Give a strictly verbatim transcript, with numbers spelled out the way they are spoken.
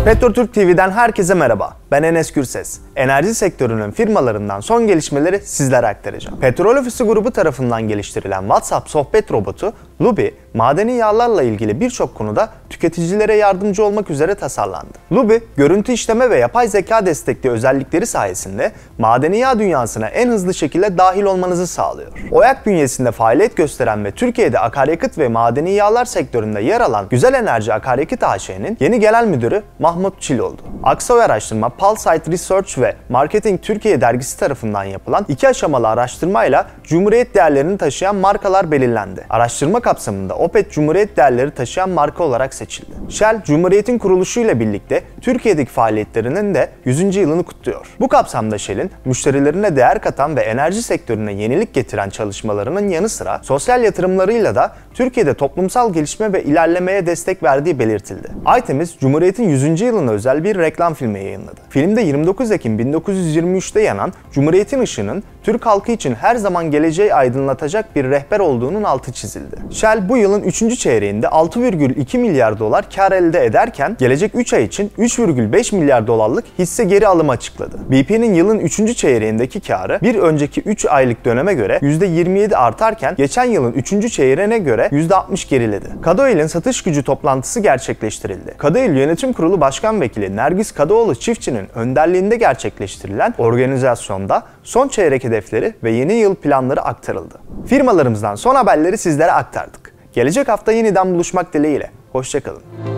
Petrotürk T V'den herkese merhaba. Ben Enes Gürses. Enerji sektörünün firmalarından son gelişmeleri sizlere aktaracağım. Petrol Ofisi grubu tarafından geliştirilen WhatsApp sohbet robotu Luby, madeni yağlarla ilgili birçok konuda tüketicilere yardımcı olmak üzere tasarlandı. Luby, görüntü işleme ve yapay zeka destekli özellikleri sayesinde madeni yağ dünyasına en hızlı şekilde dahil olmanızı sağlıyor. OYAK bünyesinde faaliyet gösteren ve Türkiye'de akaryakıt ve madeni yağlar sektöründe yer alan Güzel Enerji Akaryakıt A Ş'nin yeni genel müdürü Mahmut Çil oldu. Aksoy Araştırma, Pulsite Research ve Marketing Türkiye dergisi tarafından yapılan iki aşamalı araştırmayla Cumhuriyet değerlerini taşıyan markalar belirlendi. Araştırma kapsamında Opet Cumhuriyet değerleri taşıyan marka olarak seçildi. Shell, Cumhuriyet'in kuruluşuyla birlikte Türkiye'deki faaliyetlerinin de yüzüncü yılını kutluyor. Bu kapsamda Shell'in müşterilerine değer katan ve enerji sektörüne yenilik getiren çalışmalarının yanı sıra sosyal yatırımlarıyla da Türkiye'de toplumsal gelişme ve ilerlemeye destek verdiği belirtildi. Aytemiz, Cumhuriyet'in yüzüncü yılına özel bir reklam filmi yayınladı. Filmde yirmi dokuz Ekim bin dokuz yüz yirmi üç'te yanan Cumhuriyet'in ışığının Türk halkı için her zaman geleceği aydınlatacak bir rehber olduğunun altı çizildi. Shell bu yılın üçüncü çeyreğinde altı virgül iki milyar dolar kar elde ederken gelecek üç ay için üç virgül beş milyar dolarlık hisse geri alımı açıkladı. B P'nin yılın üçüncü çeyreğindeki karı bir önceki üç aylık döneme göre yüzde yirmi yedi artarken geçen yılın üçüncü çeyreğine göre yüzde altmış geriledi. Kadıoğlu'nun satış gücü toplantısı gerçekleştirildi. Kadıoğlu Yönetim Kurulu Başkan Vekili Nergis Kadıoğlu Çiftçi'nin önderliğinde gerçekleştirilen organizasyonda son çeyrek hedefleri ve yeni yıl planları aktarıldı. Firmalarımızdan son haberleri sizlere aktardık. Gelecek hafta yeniden buluşmak dileğiyle. Hoşça kalın.